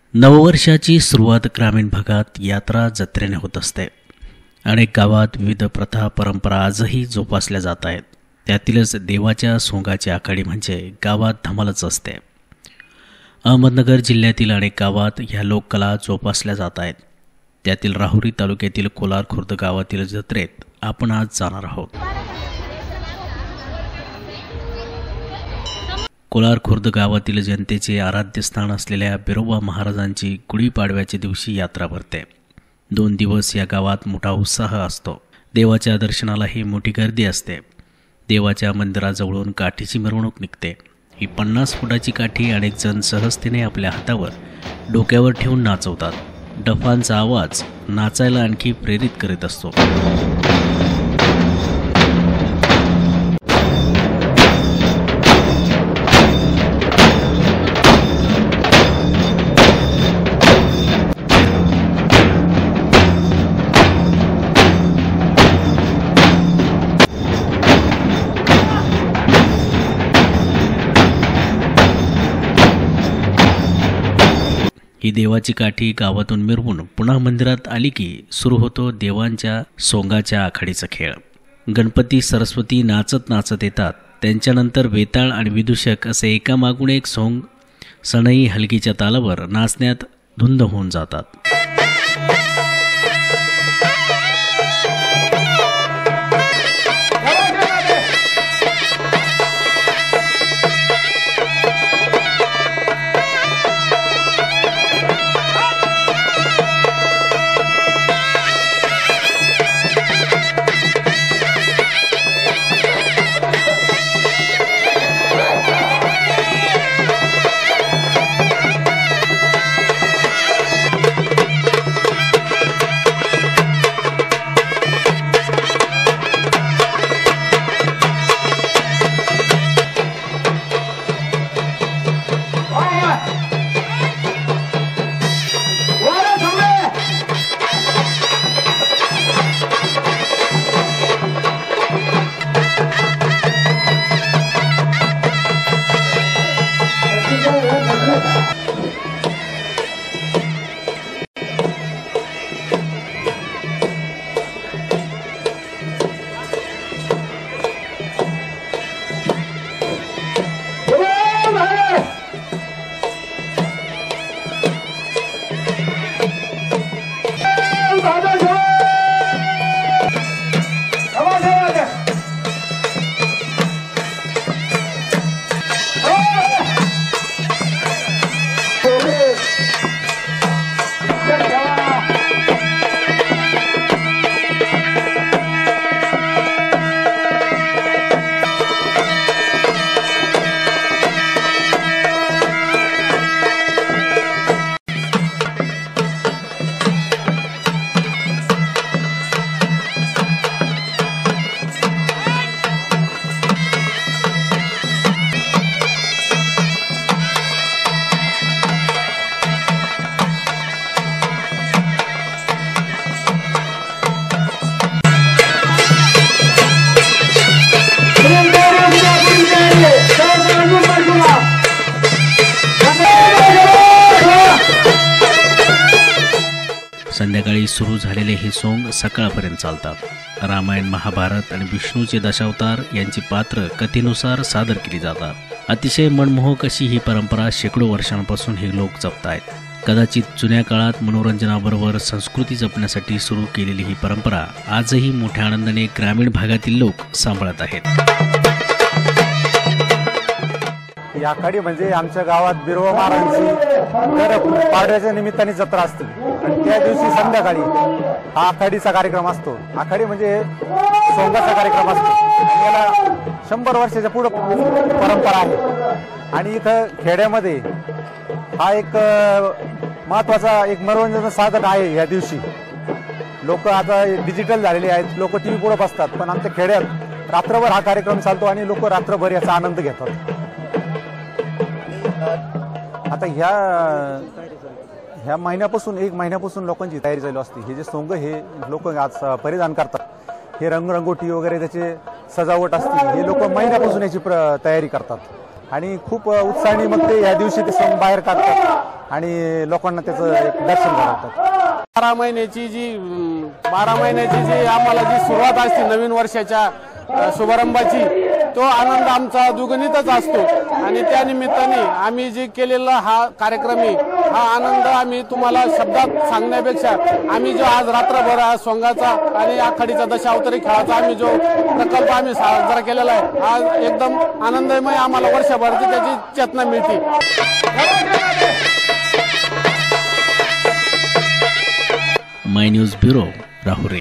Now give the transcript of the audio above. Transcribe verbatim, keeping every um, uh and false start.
नववर्षाची सुरुवात ग्रामीण भागात यात्रा जत्रेने होत असते। अनेक गावात विविध प्रथा परंपरा आजही जोपासल्या जात आहेत। त्यातीलच देवाच्या सोंगाची आखाडी म्हणजे गावात धमालच असते। अहमदनगर जिल्ह्यातील अनेक गावात ह्या लोककला जोपासल्या जात आहेत। त्यातील राहुरी तालुक्यातील कोलार खुर्द गावातील जत्रेत आपण आज जाणार आहोत। कोलार खुर्द गावातील जनतेचे आराध्य स्थान असलेल्या बिरोबा महाराजांची गुढीपाडव्याच्या दिवशी यात्रा भरते। दोन दिवस या गावात मोठा उत्साह असतो। देवाच्या दर्शनालाही मोठी गर्दी असते। देवाच्या मंदिराजवळून काठीची मिरवणूक निघते। ही पन्नास फुटाची काठी अनेक जण सहजतेने आपल्या हातावर डोक्यावर ठेवून नाचवतात। डफांचा आवाज नाचायला आणखी प्रेरित करीत असतो। ही देवाची काठी गावातून मिरवून पुन्हा मंदिरात आली की सुरू होतो देवांच्या सोंगाच्या आखाडीचा खेळ। गणपती सरस्वती नाचत नाचत येतात। त्यांच्यानंतर वेताळ आणि विदूषक असे एकामागून एक सोंग सनई हलगीच्या तालावर नाचण्यात धुंद होऊन जातात। संध्याकाळी सुरू झालेले हे सोंग सकाळपर्यंत चालतात। रामायण, महाभारत आणि विष्णूचे दशावतार यांची पात्र कथेनुसार सादर केली जातात। अतिशय मनमोहक अशी ही परंपरा शेकडो वर्षांपासून हे लोक जपतायत। कदाचित जुन्या काळात मनोरंजनाबरोबर संस्कृती जपण्यासाठी सुरू केलेली ही परंपरा आजही मोठ्या आनंदाने ग्रामीण भागातील लोक सांभाळत आहेत। ही आखाडी म्हणजे आमच्या गावात बिरोबा महाराजांची दर पाडव्याच्या निमित्ताने जत्रा असते आणि त्या दिवशी संध्याकाळी हा आखाडीचा कार्यक्रम असतो। आखाडी म्हणजे सोंगाचा कार्यक्रम असतो आणि याला शंभर वर्षाच्या पुढे परंपरा आहे। आणि इथं खेड्यामध्ये हा एक महत्त्वाचा एक मनोरंजन साधन आहे। या दिवशी लोक आता डिजिटल झालेले आहेत, लोक टी व्ही पुढे बसतात, पण आमच्या खेड्यात रात्रभर हा कार्यक्रम चालतो आणि लोक रात्रभर याचा आनंद घेतात। आता ह्या ह्या महिन्यापासून एक महिन्यापासून लोकांची तयारी चालू असते। हे जे सोंग हे लोक आज परिधान करतात, हे रंगरंगोटी वगैरे त्याचे सजावट असते, हे लोक महिन्यापासून याची तयारी करतात आणि खूप उत्साहाने मग ते या दिवशी ते सोंग बाहेर काढतात। आणि लोकांना त्याचं एक दर्शन घडवतात. बारा महिन्याची जी बारा महिन्याची जी आम्हाला जी सुरुवात असते नवीन वर्षाच्या शुभारंभाची, तो आनंद आमचा दुगणितच असतो आणि त्या निमित्ताने आम्ही जे केलेला हा कार्यक्रम आहे, हा आनंद आम्ही तुम्हाला शब्दात सांगण्यापेक्षा आम्ही जो आज रात्रभर हा सोंगाचा आणि आखाडीचा दशावतारी खेळाचा आम्ही जो प्रकल्प आम्ही साजरा केलेला आहे, आज एकदम आनंदमय आम्हाला वर्षभराची त्याची चेतना मिळते. My news bureau, Rahuri.